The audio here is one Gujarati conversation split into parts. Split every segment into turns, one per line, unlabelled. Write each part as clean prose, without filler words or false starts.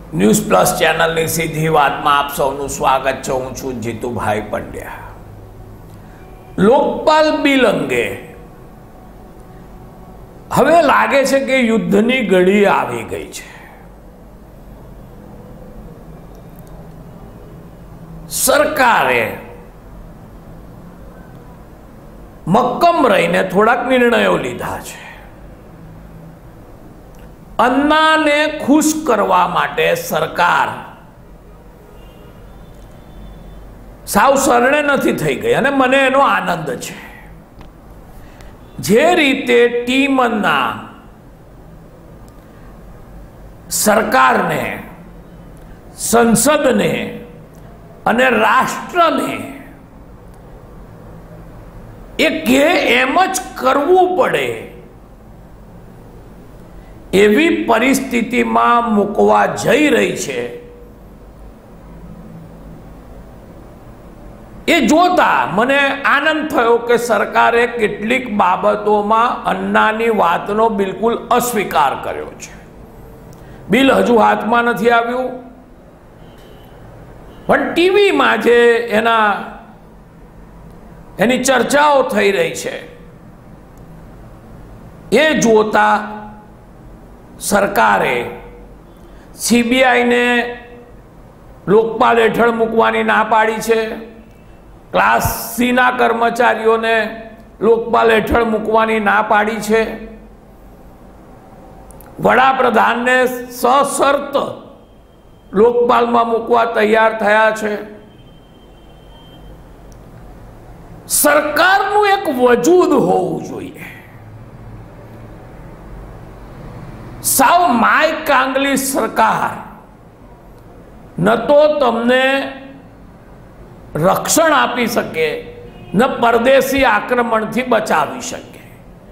ન્યૂઝ પ્લસ ચેનલની સીધી વાતમાં આપ સૌનું સ્વાગત છે। હું છું જીતુભાઈ પંડ્યા। લોકપાલ બિલ અંગે હવે લાગે છે કે યુદ્ધની ઘડી આવી ગઈ છે। સરકારે મક્કમ રહીને થોડાક નિર્ણયો લીધા છે। अन्नाने खुश करवा माटे सरकार साव सरणे नथी थई गई अने मने एनो आनंद छे। जे रीते टीम अन्ना सरकार ने संसद ने अने राष्ट्र ने एक एमज करवू पड़े एवी परिस्थिति में मूकवा जई रही है। ये जोता मने आनंद थयो कि सरकारे केटलीक बाबतों में अन्नानी वातनो बिल्कुल अस्वीकार कर्यो छे। बिल हजू हाथ में नहीं आव्युं पण टीवी में जे एनी चर्चाओ थई रही है ये जोता सरकारे सीबीआई ने लोकपाल हेठळ मूकवानी ना पाड़ी छे। क्लास सी ना कर्मचारीओ ने लोकपाल हेठळ मूकवानी ना पाड़ी छे। वडाप्रधान ने सशर्त लोकपाल में मूकवा तैयार थया छे। सरकारनुं एक वजूद होवुं जोईए। साव माय कांगली सरकार न तो तमने रक्षण आपी सके न परदेशी आक्रमण थी बचावी सके।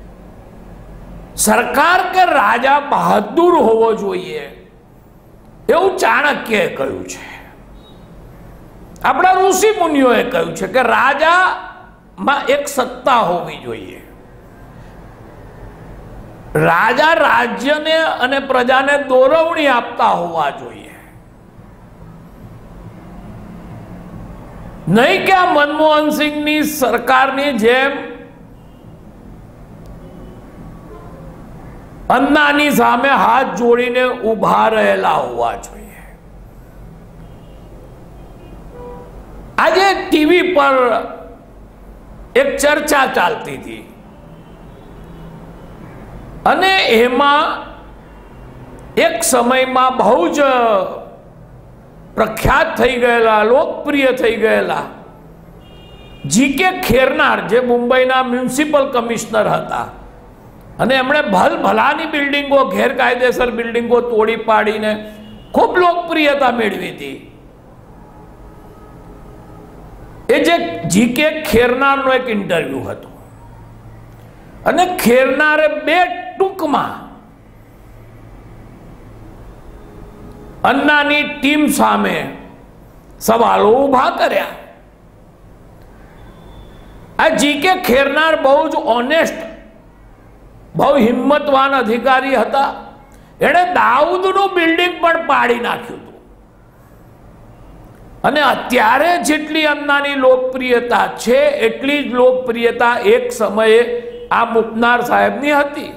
सरकार के राजा बहादुर होवो जोईए एवुं चाणक्यए कह्युं छे। आपणा ऋषि मुनिओए कह्युं छे कि राजा मां एक सत्ता होवी जोईए। राजा राज्य ने अने प्रजा ने दोरवणी आपता होवा जोईए। नहीं कि मनमोहन सिंह नी सरकार नी जेम अन्नानी सामे हाथ जोड़ीने उभा रहेला होवा जोईए। आज टीवी पर एक चर्चा चालती थी अने एमा एक समय में बहु ज प्रख्यात थई गयेला लोकप्रिय थई गयेला जीके खेरनार जे मुंबईना म्युनिसिपल कमिश्नर हता अने एमणे भलभलानी बिल्डिंगो गैरकायदेसर बिल्डिंगो तोड़ी पाड़ीने खूब लोकप्रियता मेळवी थी। ए जे जीके खेरनारनो एक इंटरव्यू हतो अने खेरनारे बे टूंक में अन्नानी टीम सामे सवालों उभा कर्या। आ जीके खेरनार बहु ज ऑनेस्ट बहु हिम्मतवान अधिकारी हता। एणे दाऊदनु बिल्डिंग पण पाड़ी नाख्युं हतुं अने अत्यारे जेटली अन्नानी लोकप्रियता छे एटली ज लोकप्रियता एक समये आ मुकनार साहेबनी हती।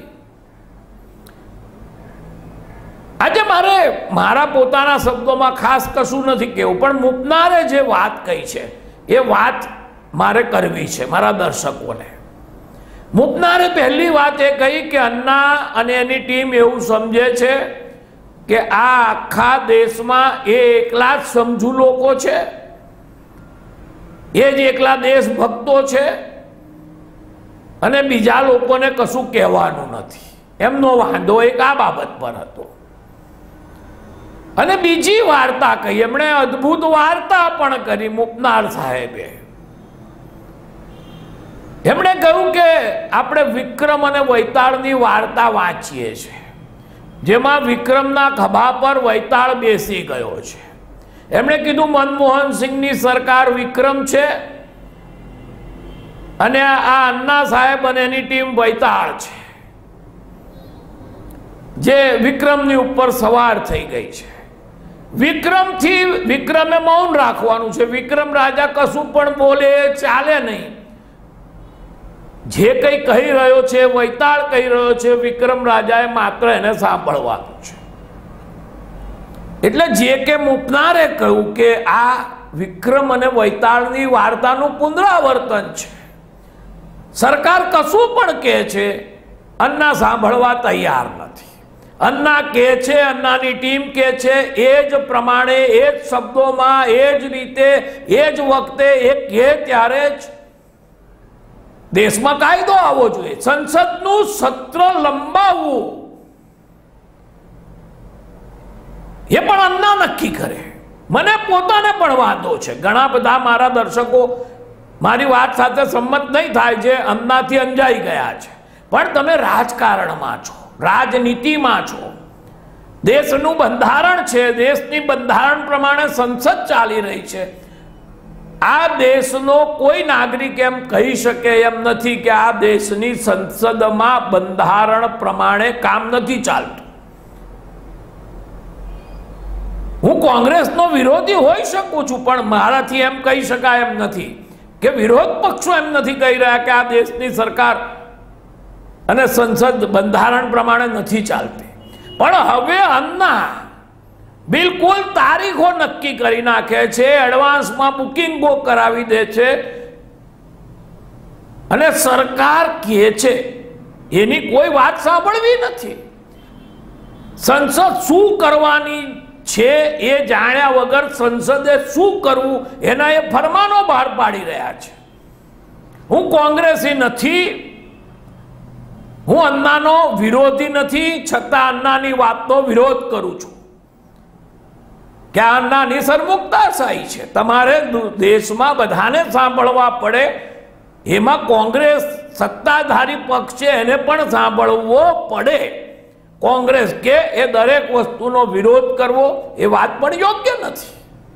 आज मारे मारा पोताना शब्दों में खास कशुं नथी कहेवुं पण मुकनारे जे वात कही छे ए वात मारे करवी छे मारा दर्शकोने। मुकनारे पहली बात ए कही कि अन्ना अने एनी टीम एवुं समझे छे कि आ आखा देश में ए एकला ज समझू लोको छे, ए ज एकला देशभक्तो छे अने बीजा लोकोने कशुं कहेवानुं नथी। एमनो वांधो एक आ बाबत पर हतो। अने बीजी वार्ता कही एमणे अद्भुत वार्ता पण करी मुकनार साहेबे। एमणे कह्युं के आपणे विक्रम अने वैताळनी वार्ता वांचीए छे जेमां विक्रमना खभा पर वैताळ बेसी गयो छे। एमणे कीधुं मनमोहन सिंहनी सरकार विक्रम छे अने आ अन्ना साहेब अने एनी टीम वैताळ छे जे विक्रमनी उपर सवार थई गई छे। વિક્રમે મૌન રાખવાનું છે. વિક્રમ રાજા કશું પણ બોલે ચાલે નહીં. જે કંઈ કહી રહ્યો છે, વૈતાળ કહી રહ્યો છે, વિક્રમ રાજાએ માત્ર એને સાંભળવાનું છે. એટલે જે કે મૂકનારે કહ્યું કે આ વિક્રમ અને વૈતાળની વાર્તાનું પુનરાવર્તન છે. સરકાર કશું પણ કહે છે, અન્ના સાંભળવા તૈયાર નથી. અન્ના કહે છે, અન્નાની ટીમ કહે છે, એ જ પ્રમાણે, એ જ શબ્દોમાં, એ જ રીતે, એ જ વખતે એ કહે ત્યારે જ દેશમાં કાયદો આવવો જોઈએ. સંસદનું સત્ર લંબાવવું એ પણ અન્ના નક્કી કરે. મને પોતાને પણ વાંધો છે. ઘણા બધા મારા દર્શકો મારી વાત સાથે સંમત નહીં થાય, જે અન્નાથી અંજાઈ ગયા છે. પણ તમે રાજકારણમાં છો, રાજનીતિમાં છો. દેશનું બંધારણ છે, દેશની બંધારણ પ્રમાણે સંસદ ચાલી રહી છે. આ દેશનો કોઈ નાગરિક એમ કહી શકે એમ નથી કે આ દેશની સંસદમાં બંધારણ પ્રમાણે કામ નથી ચાલતું. હું કોંગ્રેસનો વિરોધી હોઈ શકું છું, પણ મારાથી એમ કહી શકાય એમ નથી કે વિરોધ પક્ષો એમ નથી કહી રહ્યા કે આ દેશની સરકાર અને સંસદ બંધારણ પ્રમાણે નથી ચાલતી. પણ હવે અન્ના બિલકુલ તારીખો નક્કી કરી નાખે છે, એડવાન્સમાં બુકિંગ બુક કરાવી દે છે, અને સરકાર કહે છે એની કોઈ વાત સાંભળવી નથી. સંસદ શું કરવાની છે એ જાણ્યા વગર સંસદે શું કરવું એના એ ફરમાનો બહાર પાડી રહ્યા છે. હું કોંગ્રેસી નથી, હું અન્નાનો વિરોધી નથી, છતાં અન્નાની વાતનો વિરોધ કરું છું કે આ અન્નાની સરમુખતાશાહી છે. તમારે દેશમાં બધાને સાંભળવા પડે, એમાં કોંગ્રેસ સત્તાધારી પક્ષ છે એને પણ સાંભળવો પડે. કોંગ્રેસ કે એ દરેક વસ્તુનો વિરોધ કરવો એ વાત પણ યોગ્ય નથી.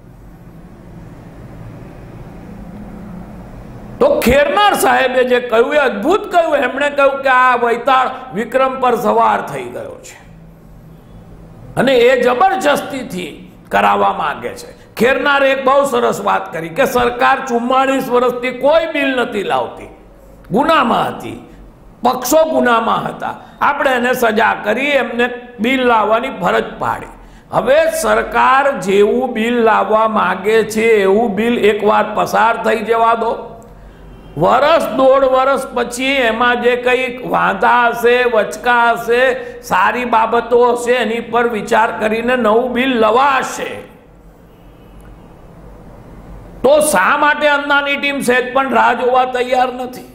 તો ખેરનાર સાહેબે જે કહ્યું એ અદ્ભુત કહ્યું. એમણે કહ્યું કે આ વૈતાળ વિક્રમ પર સવાર થઈ ગયો છે અને એ જબરજસ્તીથી કરાવવા માંગે છે. ખેરનારે એક બહુ સરસ વાત કરી કે સરકાર 44 વર્ષથી કોઈ બિલ નથી લાવતી, ગુનામાં હતી, પક્ષો ગુનામાં હતા, આપણે એને સજા કરી, એમને બિલ લાવવાની ફરજ પાડી. હવે સરકાર જેવું બિલ લાવવા માંગે છે એવું બિલ એકવાર પસાર થઈ જવા દો. વર્ષ દોઢ વર્ષ પછી એમાં જે કંઈક વાંધા હશે, વચકા હશે, સારી બાબતો હશે, એની પર વિચાર કરીને નવું બિલ લવાશે. તો શા માટે અન્નાની ટીમ સહેજ પણ રાહ જોવા તૈયાર નથી?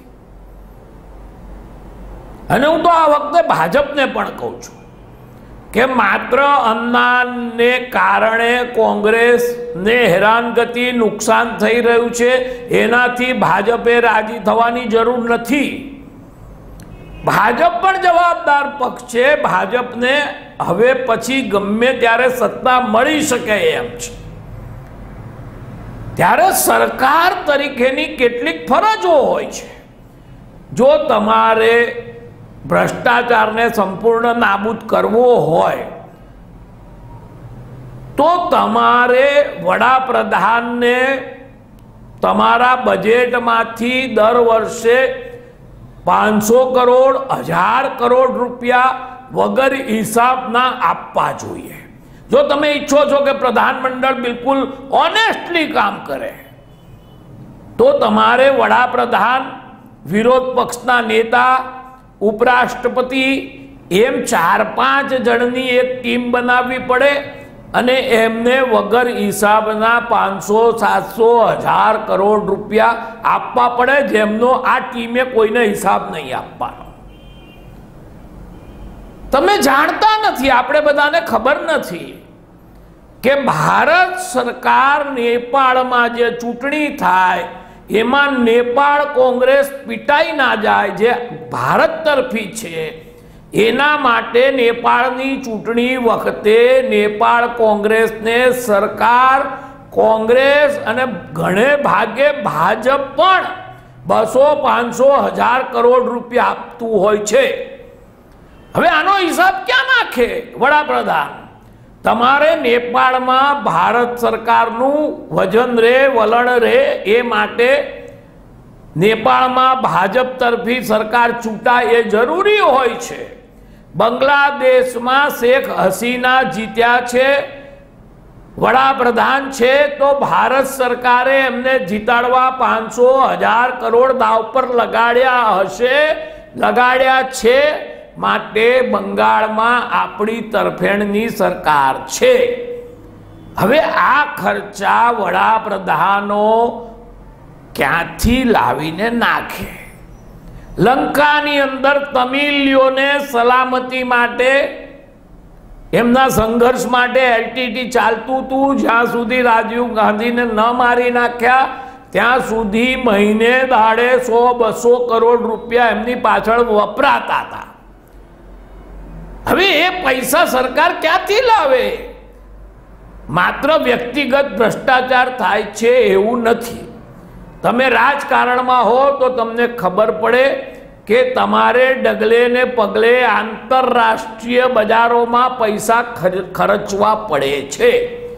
અને હું તો આ વખતે ભાજપને પણ કહું છું કે માત્ર અન્નાને કારણે કોંગ્રેસને હેરાનગતિ, નુકસાન થઈ રહ્યું છે, એનાથી ભાજપે રાજી થવાની જરૂર નથી. ભાજપ પણ જવાબદાર પક્ષ છે. ભાજપને હવે પછી ગમે ત્યારે સત્તા મળી શકે એમ છે. ત્યારે સરકાર તરીકેની કેટલીક ફરજો હોય છે. જો તમારે ભ્રષ્ટાચારને સંપૂર્ણ નાબૂદ કરવો હોય તો તમારે વડાપ્રધાનને તમારા બજેટમાંથી દર વર્ષે 500 કરોડ 1000 કરોડ રૂપિયા વગર હિસાબના આપવા જોઈએ. જો તમે ઈચ્છો છો કે પ્રધાનમંડળ બિલકુલ ઓનેસ્ટલી કામ કરે તો તમારે વડાપ્રધાન, વિરોધ પક્ષના નેતા, ઉપરાષ્ટ્રપતિ એમ 4-5 જણની એક ટીમ બનાવવી પડે અને એમને વગર હિસાબના 500, 700, 1000 કરોડ રૂપિયા આપવા પડે, જેમનો આ ટીમે કોઈને હિસાબ નહીં આપવાનો. તમે જાણતા નથી, આપણે બધાને ખબર નથી કે ભારત સરકાર નેપાળમાં જે ચૂંટણી થાય એમાં નેપાળ કોંગ્રેસ પીટાઈ ના જાય, જે ભારત તરફી છે, એના માટે નેપાળની ચૂંટણી વખતે નેપાળ કોંગ્રેસને સરકાર, કોંગ્રેસ અને ઘણે ભાગે ભાજપ પણ 200, 500, 1000 કરોડ રૂપિયા આપતું હોય છે. હવે આનો હિસાબ ક્યાં નાખે વડાપ્રધાન? તમારે નેપાળમાં ભારત સરકારનું વજન રહે, વલણ રહે, એ માટે નેપાળમાં ભાજપ તરફી સરકાર ચૂંટાય એ જરૂરી હોય છે. બાંગ્લાદેશમાં શેખ હસીના જીત્યા છે, વડાપ્રધાન છે, તો ભારત સરકારે એમને જીતાડવા 500,000 કરોડ દાવ પર લગાડ્યા હશે, લગાડ્યા છે. માટે બંગાળમાં આપણી તરફેણની સરકાર છે. હવે આ ખર્ચા વડાપ્રધાનો ક્યાંથી લાવીને નાખે? લંકાની અંદર તમિલિયોને સલામતી માટે, એમના સંઘર્ષ માટે એલટીટી ચાલતું હતું. જ્યાં સુધી રાજીવ ગાંધીને ન મારી નાખ્યા ત્યાં સુધી મહિને દાડે 100-200 કરોડ રૂપિયા એમની પાછળ વપરાતા હતા. હવે એ પૈસા સરકાર ક્યાંથી લાવે? માત્ર વ્યક્તિગત ભ્રષ્ટાચાર થાય છે એવું નથી. તમે રાજકારણમાં હો તો તમને ખબર પડે કે તમારે ડગલે ને પગલે આંતરરાષ્ટ્રીય બજારોમાં પૈસા ખર્ચવા પડે છે.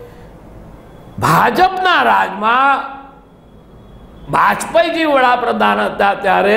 ભાજપના રાજમાં વાજપેયીજી વડાપ્રધાન હતા ત્યારે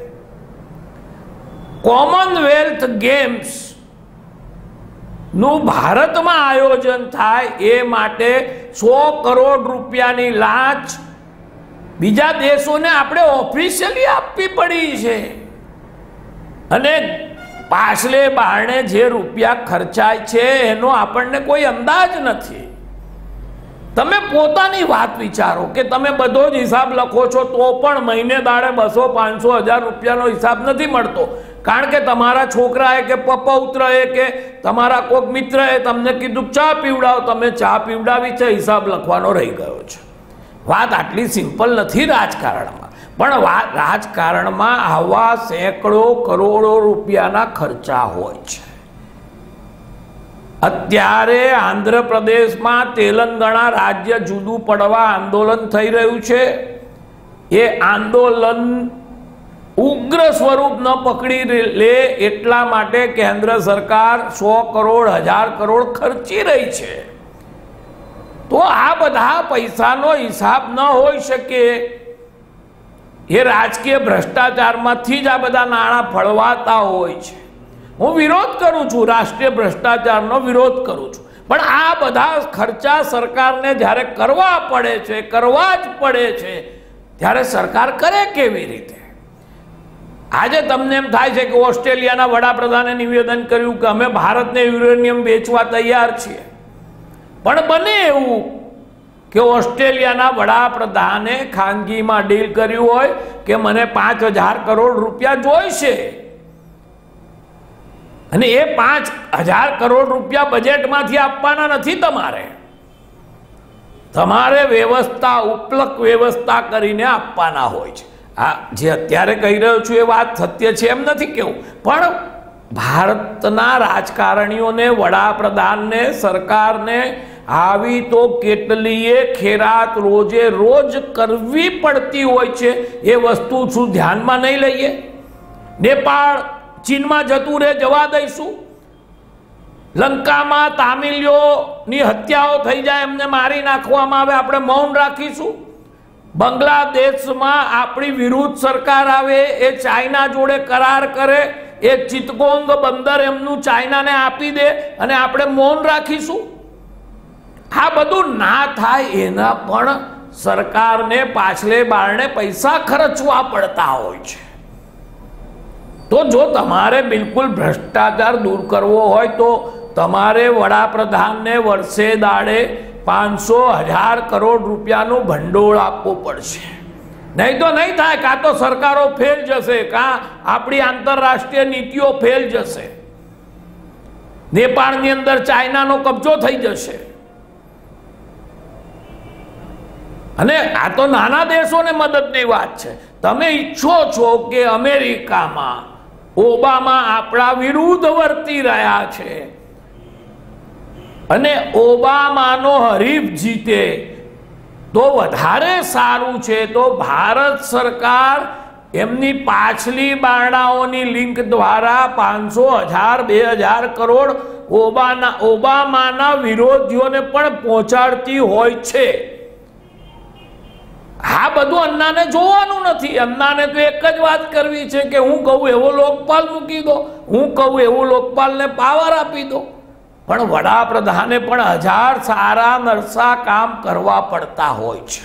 કોમનવેલ્થ ગેમ્સ નું ભારતમાં આયોજન થાય એ માટે 100 કરોડ રૂપિયાની લાંચ બીજા દેશોને આપણે ઓફિશિયલી આપવી પડી છે. અને પાછલે બારણે જે રૂપિયા ખર્ચાય છે એનો આપણને કોઈ અંદાજ નથી. તમે પોતાની વાત વિચારો કે તમે બધો જ હિસાબ લખો છો તો પણ મહિને દાડે 200-500,000 રૂપિયાનો હિસાબ નથી મળતો. કારણ કે તમારા છોકરાએ કે પૌત્રએ કે તમારા કોઈક મિત્રએ તમને કીધું ચા પીવડાવો, તમે ચા પીવડાવી છે, હિસાબ લખવાનો રહી ગયો છે. વાત આટલી સિમ્પલ નથી રાજકારણમાં. પણ રાજકારણમાં આવા સેંકડો કરોડો રૂપિયાના ખર્ચા હોય છે. અત્યારે આંધ્રપ્રદેશમાં તેલંગાણા રાજ્ય જુદું પડવા આંદોલન થઈ રહ્યું છે. એ આંદોલન ઉગ્ર સ્વરૂપ ન પકડી લે એટલા માટે કેન્દ્ર સરકાર 100 કરોડ 1000 કરોડ ખર્ચી રહી છે. તો આ બધા પૈસાનો હિસાબ ન હોઈ શકે. એ રાજકીય ભ્રષ્ટાચારમાંથી જ આ બધા નાણાં ફળવાતા હોય છે. હું વિરોધ કરું છું, રાષ્ટ્રીય ભ્રષ્ટાચારનો વિરોધ કરું છું. પણ આ બધા ખર્ચા સરકારને જ્યારે કરવા પડે છે, કરવા જ પડે છે, ત્યારે સરકાર કરે કેવી રીતે? આજે તમને એમ થાય છે કે ઓસ્ટ્રેલિયાના વડાપ્રધાને નિવેદન કર્યું કે અમે ભારતને યુરેનિયમ વેચવા તૈયાર છીએ. પણ બને એવું કે ઓસ્ટ્રેલિયાના વડાપ્રધાને ખાનગીમાં ડીલ કર્યું હોય કે મને 5,000 કરોડ રૂપિયા જોઈશે, અને એ 5,000 કરોડ રૂપિયા બજેટમાંથી આપવાના નથી. તમારે વ્યવસ્થા, ઉપલક વ્યવસ્થા કરીને આપવાના હોય છે. આ જે અત્યારે કહી રહ્યો છું એ વાત સત્ય છે એમ નથી કેવું, પણ ભારતના રાજકારણીઓને, વડાપ્રધાનને, સરકારને આવી તો કેટલીય ખેરાત રોજે રોજ કરવી પડતી હોય છે. એ વસ્તુ શું ધ્યાનમાં નહીં લઈએ? નેપાળ ચીનમાં જતું રહે, જવા દઈશું? લંકામાં તામિલિયોની હત્યાઓ થઈ જાય, એમને મારી નાખવામાં આવે, આપણે મૌન રાખીશું? બાંગ્લાદેશમાં આપણી વિરુદ્ધ સરકાર આવે, એ ચાઇના જોડે કરાર કરે, એ ચિત્તગોંગ બંદર એમનું ચાઇનાને આપી દે અને આપણે મૌન રાખીશું? આ બધું ના થાય એના પણ સરકારને પાછલે બારણે પૈસા ખર્ચવા પડતા હોય છે. તો જો તમારે બિલકુલ ભ્રષ્ટાચાર દૂર કરવો હોય તો તમારે વડાપ્રધાનને વર્ષે દાડે 500,000 કરોડ રૂપિયાનું ભંડોળ આપવું પડશે. નહીં તો નહીં થાય. કાં તો સરકારો ફેલ જશે, કાં આપણી આંતરરાષ્ટ્રીય નીતિઓ ફેલ જશે. નેપાળની અંદર ચાઇનાનો કબજો થઈ જશે. અને આ તો નાના દેશોને મદદની વાત છે. તમે ઈચ્છો છો કે અમેરિકામાં ઓબામા આપણા વિરુદ્ધ વર્તી રહ્યા છે અને ઓબામાનો હરીફ જીતે તો વધારે સારું છે. તો ભારત સરકાર એમની પાછલી બારણાઓની લિંક દ્વારા 500,000 2,000 કરોડ ઓબામાના વિરોધીઓને પણ પહોંચાડતી હોય છે. આ બધું અન્નાને જોવાનું નથી. અન્નાને તો એક જ વાત કરવી છે કે હું કહું એવો લોકપાલ મૂકી દો, હું કહું એવું લોકપાલને પાવર આપી દો. પણ વડાપ્રધાને પણ 1000 સારા નરસા કામ કરવા પડતા હોય છે,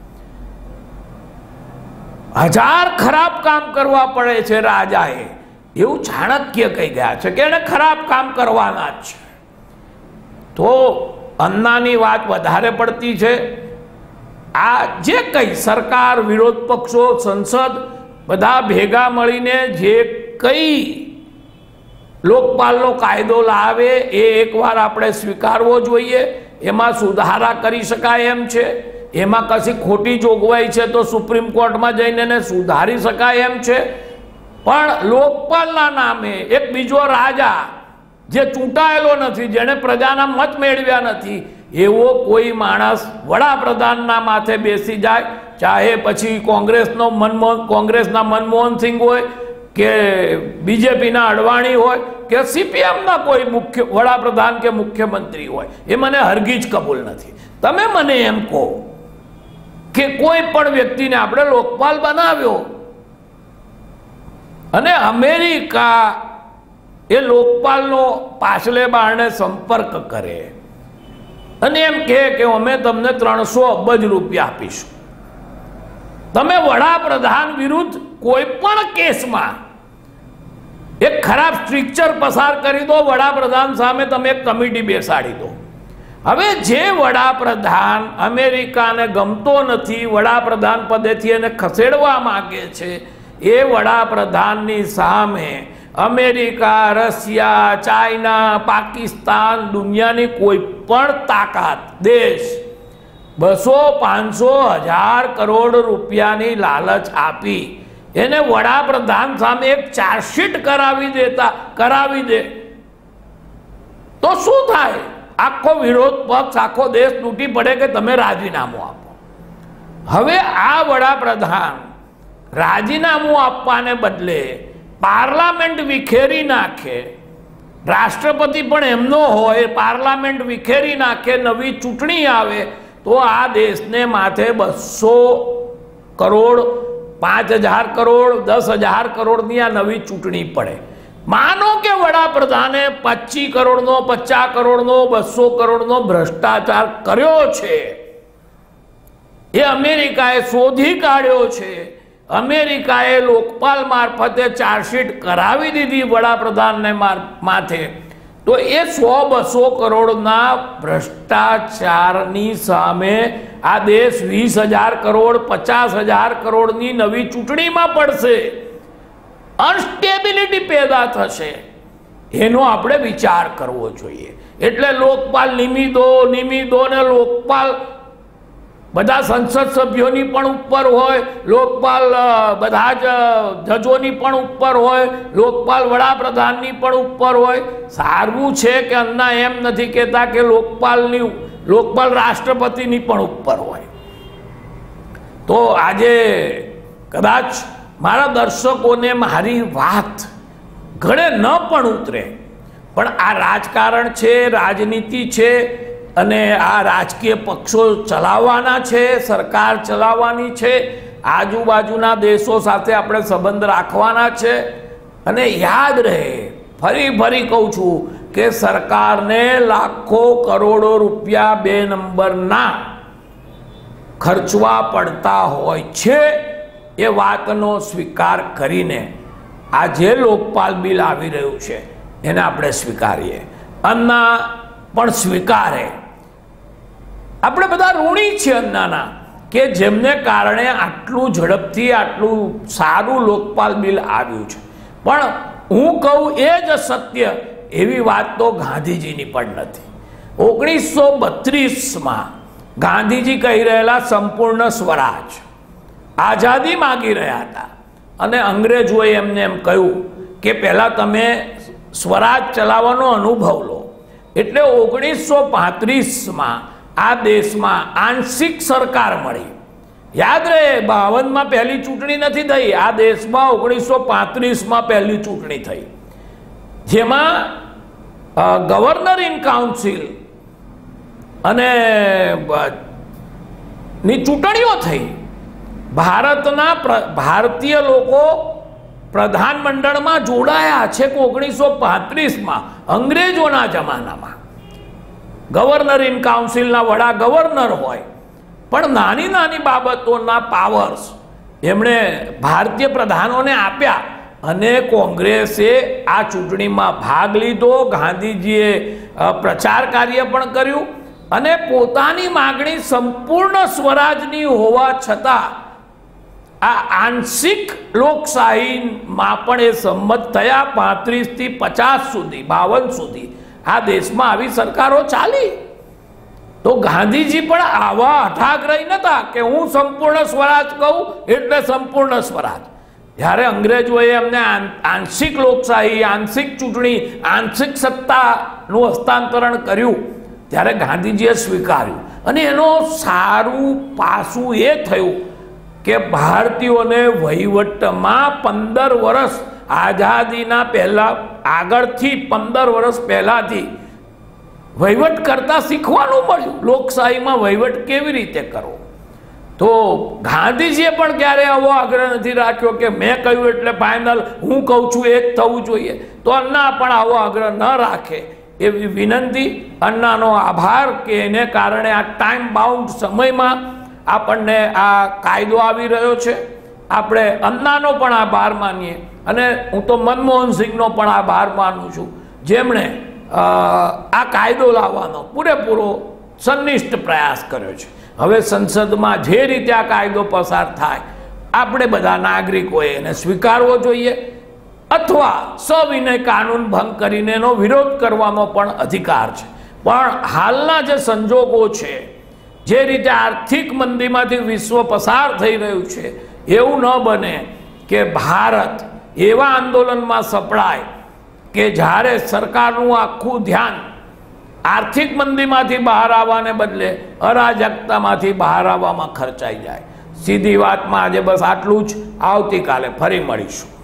1000 ખરાબ કામ કરવા પડે છે. રાજાએ એવું ચાણક્ય કહી ગયા છે કે એને ખરાબ કામ કરવાના જ છે. તો અન્નાની વાત વધારે પડતી છે. આ જે કંઈ સરકાર, વિરોધ પક્ષો, સંસદ બધા ભેગા મળીને જે કંઈ લોકપાલનો કાયદો લાવે એ એકવાર આપણે સ્વીકારવો જોઈએ. એમાં સુધારા કરી શકાય એમ છે. એમાં કશી ખોટી જોગવાઈ છે તો સુપ્રીમ કોર્ટમાં જઈને એને સુધારી શકાય એમ છે. પણ લોકપાલના નામે એક બીજો રાજા જે ચૂંટાયેલો નથી, જેણે પ્રજાના મત મેળવ્યા નથી, એવો કોઈ માણસ વડાપ્રધાનના માથે બેસી જાય, ચાહે પછી કોંગ્રેસના મનમોહનસિંહ હોય કે બીજેપીના અડવાણી હોય કે સીપીએમના કોઈ મુખ્ય વડાપ્રધાન કે મુખ્યમંત્રી હોય, એ મને હરગીજ કબૂલ નથી. તમે મને એમ કહો કે કોઈ પણ વ્યક્તિને આપણે લોકપાલ બનાવ્યો અને અમેરિકા એ લોકપાલનો પાછલે બારણે સંપર્ક કરે અને એમ કહે કે અમે તમને 300 અબજ રૂપિયા આપીશું, તમે વડાપ્રધાન વિરુદ્ધ કોઈ પણ કેસમાં એક ખરાબ સ્ટ્રક્ચર પસાર કરી દો, વડાપ્રધાન સામે તમે એક કમિટી બેસાડી દો. હવે જે વડાપ્રધાન અમેરિકાને ગમતો નથી, વડાપ્રધાન પદેથી એને ખસેડવા માંગે છે, એ વડાપ્રધાનની સામે અમેરિકા, રશિયા, ચાઇના, પાકિસ્તાન, દુનિયાની કોઈ પણ તાકાત દેશ 200, 500, 1000 કરોડ રૂપિયાની લાલચ આપી એને વડાપ્રધાન સામે એક ચાર્જશીટ કરાવી દે તો શું થાય? આખો વિરોધ પક્ષ, આખો દેશ તૂટી પડે કે તમે રાજીનામું આપો. હવે આ વડાપ્રધાન રાજીનામું આપવાને બદલે પાર્લામેન્ટ વિખેરી નાખે, રાષ્ટ્રપતિ પણ એમનો હોય, પાર્લામેન્ટ વિખેરી નાખે, નવી ચૂંટણી આવે તો આ દેશને માથે 200 કરોડ, 5000 કરોડ, 10,000 કરોડની આ નવી ચૂંટણી પડે. માનો કે વડાપ્રધાને 25 કરોડનો, 50 કરોડનો, 200 કરોડનો ભ્રષ્ટાચાર કર્યો છે, એ અમેરિકાએ શોધી કાઢ્યો છે, અમેરિકાએ લોકપાલ મારફતે ચાર્જશીટ કરાવી દીધી વડાપ્રધાનને માથે, તો એ 100-200 કરોડના ભ્રષ્ટાચારની સામે આ દેશ 20,000 કરોડ, 50,000 કરોડની નવી ચૂંટણીમાં પડશે, અનસ્ટેબિલિટી પેદા થશે. એનો આપણે વિચાર કરવો જોઈએ. એટલે લોકપાલ નિમી દો ને લોકપાલ બધા સંસદ સભ્યોની પણ ઉપર હોય, લોકપાલ બધા જ જજોની પણ ઉપર હોય, લોકપાલ વડાપ્રધાનની પણ ઉપર હોય. સારું છે કે અન્ના એમ નથી કહેતા કે લોકપાલ રાષ્ટ્રપતિની પણ ઉપર હોય. તો આજે કદાચ મારા દર્શકોને મારી વાત ઘણે ન પણ ઉતરે, પણ આ રાજકારણ છે, રાજનીતિ છે, અને આ રાજકીય પક્ષો ચલાવવાના છે, સરકાર ચલાવવાની છે, આજુબાજુના દેશો સાથે આપણે સંબંધ રાખવાના છે. અને યાદ રહે, ફરી કહું છું કે સરકારને લાખો કરોડો રૂપિયા 2 નંબરના ખર્ચવા પડતા હોય છે. એ વાતનો સ્વીકાર કરીને આ જે લોકપાલ બિલ આવી રહ્યું છે એને આપણે સ્વીકારીએ, અન્ના પણ સ્વીકારે. આપણે બધા ઋણી છીએ અન્નાના કે જેમને કારણે આટલું ઝડપથી આટલું સારું લોકપાલ બિલ આવ્યું છે. પણ હું કહું એ જ સત્ય એવી વાત તો ગાંધીજીની પણ નથી. 1932માં ગાંધીજી કહી રહેલા સંપૂર્ણ સ્વરાજ, આઝાદી માગી રહ્યા હતા, અને અંગ્રેજોએ એમને એમ કહ્યું કે પહેલાં તમે સ્વરાજ ચલાવવાનો અનુભવ લો. એટલે 1935માં આ દેશમાં આંશિક સરકાર મળી. યાદ રહે, 52માં પહેલી ચૂંટણી નથી થઈ, આ દેશમાં 1935માં પહેલી ચૂંટણી થઈ, જેમાં ગવર્નર ઇન કાઉન્સિલ અને ની ચૂંટણીઓ થઈ, ભારતીય લોકો પ્રધાનમંડળમાં જોડાયા છે કે 1935માં અંગ્રેજોના જમાનામાં ગવર્નર ઇન કાઉન્સિલના વડા ગવર્નર હોય, પણ નાની નાની બાબતોના પાવર્સ એમણે ભારતીય પ્રધાનોને આપ્યા અને કોંગ્રેસે આ ચૂંટણીમાં ભાગ લીધો. ગાંધીજીએ પ્રચાર કાર્ય પણ કર્યું અને પોતાની માગણી સંપૂર્ણ સ્વરાજની હોવા છતાં આ આંશિક લોકશાહીમાં પણ એ સંમત થયા. 35 થી 50 સુધી 52 સુધી આ દેશમાં આવી સરકારો ચાલી. તો ગાંધીજી પણ આવા અઠાગ્રહી નહોતા કે હું સંપૂર્ણ સ્વરાજ કહું એટલે સંપૂર્ણ સ્વરાજ. જ્યારે અંગ્રેજોએ એમને આંશિક લોકશાહી, આંશિક ચૂંટણી, આંશિક સત્તાનું હસ્તાંતરણ કર્યું ત્યારે ગાંધીજીએ સ્વીકાર્યું. અને એનો સારું પાસું એ થયું કે ભારતીયોને વહીવટમાં 15 વર્ષ આઝાદીના પહેલાં આગળથી 15 વર્ષ પહેલાંથી વહીવટ કરતા શીખવાનું મળ્યું. લોકશાહીમાં વહીવટ કેવી રીતે કરવો. તો ગાંધીજીએ પણ ક્યારે આવો આગ્રહ નથી રાખ્યો કે મેં કહ્યું એટલે ફાઇનલ, હું કહું છું એ જ થવું જોઈએ. તો અન્ના પણ આવો આગ્રહ ન રાખે એવી વિનંતી. અન્નાનો આભાર કે એને કારણે આ ટાઈમ બાઉન્ડ સમયમાં આપણને આ કાયદો આવી રહ્યો છે. આપણે અન્નાનો પણ આભાર માનીએ અને હું તો મનમોહન સિંહનો પણ આભાર માનું છું, જેમણે આ કાયદો લાવવાનો પૂરેપૂરો સંનિષ્ઠ પ્રયાસ કર્યો છે. હવે સંસદમાં જે રીતે આ કાયદો પસાર થાય આપણે બધા નાગરિકોએ એને સ્વીકારવો જોઈએ અથવા સવિનય કાનૂન ભંગ કરીને એનો વિરોધ કરવાનો પણ અધિકાર છે. પણ હાલના જે સંજોગો છે, જે રીતે આર્થિક મંદીમાંથી વિશ્વ પસાર થઈ રહ્યું છે, એવું ન બને કે ભારત એવા આંદોલનમાં સપડાય કે જ્યારે સરકારનું આખું ધ્યાન આર્થિક મંદીમાંથી બહાર આવવાને બદલે અરાજકતામાંથી બહાર આવવામાં ખર્ચાઈ જાય. સીધી વાતમાં આજે બસ આટલું જ. આવતીકાલે ફરી મળીશું.